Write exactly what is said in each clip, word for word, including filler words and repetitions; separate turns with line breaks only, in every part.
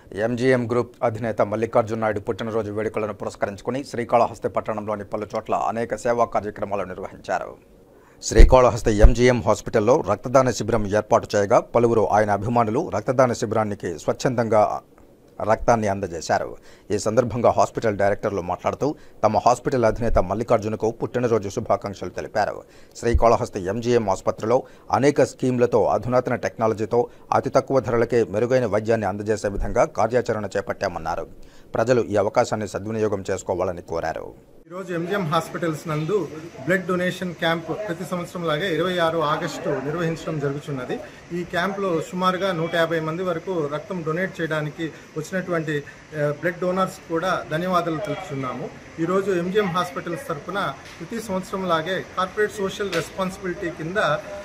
MGM group అధినేత మల్లికార్జున నాయుడు పుట్టినరోజు వేడుకలను పురస్కరించుకుని శ్రీకాళహస్తి పట్టణంలోని పలు చోట్ల అనేక సేవా కార్యక్రమాలు నిర్వహించారు. శ్రీకాళహస్తి ఎంజీఎం హాస్పిటల్లో రక్తదాన శిబిరం ఏర్పాటు చేయగా పలువురు ఆయన అభిమానులు రక్తదాన శిబిరానికి స్వచ్ఛందంగా రక్తాన్ని అందజేశారు. ఈ సందర్భంగా హాస్పిటల్ డైరెక్టర్లు మాట్లాడుతూ తమ హాస్పిటల్ అధినేత మల్లికార్జునకు పుట్టినరోజు శుభాకాంక్షలు తెలిపారు. శ్రీకాళహస్తి ఎంజీఎం ఆసుపత్రిలో అనేక స్కీమ్లతో అధునాతన టెక్నాలజీతో అతి తక్కువ ధరలకే మెరుగైన వైద్యాన్ని అందజేసే విధంగా కార్యాచరణ చేపట్టామన్నారు. ప్రజలు ఈ అవకాశాన్ని సద్వినియోగం చేసుకోవాలని కోరారు.
ఈరోజు ఎంజీఎం హాస్పిటల్స్ నందు బ్లడ్ డొనేషన్ క్యాంప్ ప్రతి సంవత్సరం లాగే ఇరవై ఆరు ఆగస్టు నిర్వహించడం జరుగుతున్నది. ఈ క్యాంప్లో సుమారుగా నూట యాభై మంది వరకు రక్తం డొనేట్ చేయడానికి వచ్చినటువంటి బ్లడ్ డోనర్స్ కూడా ధన్యవాదాలు తెలుపుతున్నాము. ఈరోజు ఎంజీఎం హాస్పిటల్స్ తరఫున ప్రతి సంవత్సరం లాగే కార్పొరేట్ సోషల్ రెస్పాన్సిబిలిటీ కింద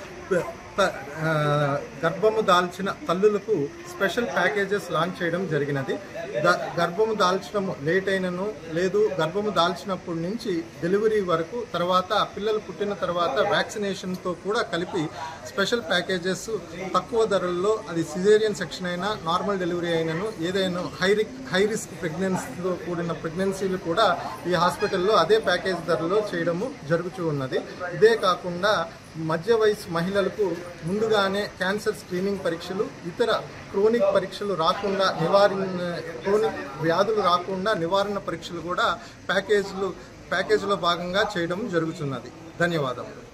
గర్భము దాల్చిన తల్లులకు స్పెషల్ ప్యాకేజెస్ లాంచ్ చేయడం జరిగినది. గర్భము దాల్చడం లేట్ అయినను లేదు, గర్భము దాల్చినప్పటి నుంచి డెలివరీ వరకు, తర్వాత పిల్లలు పుట్టిన తర్వాత వ్యాక్సినేషన్తో కూడా కలిపి స్పెషల్ ప్యాకేజెస్ తక్కువ ధరల్లో, అది సిజేరియన్ సెక్షన్ అయినా నార్మల్ డెలివరీ అయినను ఏదైనా హై రిక్ హై రిస్క్ ప్రెగ్నెన్సీతో కూడిన ప్రెగ్నెన్సీలు కూడా ఈ హాస్పిటల్లో అదే ప్యాకేజ్ ధరలో చేయడము జరుగుతూ ఉన్నది. ఇదే కాకుండా మధ్య వయసు మహిళలకు ముందుగానే క్యాన్సర్ స్క్రీనింగ్ పరీక్షలు, ఇతర క్రోనిక్ పరీక్షలు రాకుండా నివారణ క్రోనిక్ వ్యాధులు రాకుండా నివారణ పరీక్షలు కూడా ప్యాకేజీలు ప్యాకేజీలో భాగంగా చేయడం జరుగుతున్నది. ధన్యవాదాలు.